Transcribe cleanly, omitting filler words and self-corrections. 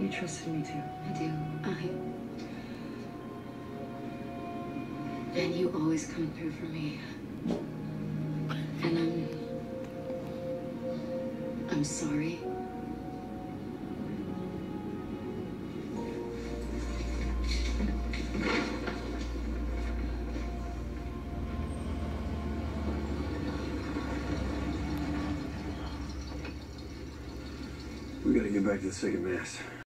you trusted me too. I do. And you always come through for me. And I'm sorry. We gotta get back to the second mast.